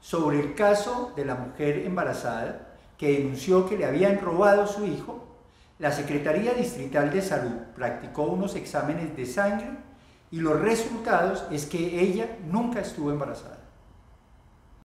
sobre el caso de la mujer embarazada que denunció que le habían robado su hijo, la Secretaría Distrital de Salud practicó unos exámenes de sangre y los resultados es que ella nunca estuvo embarazada.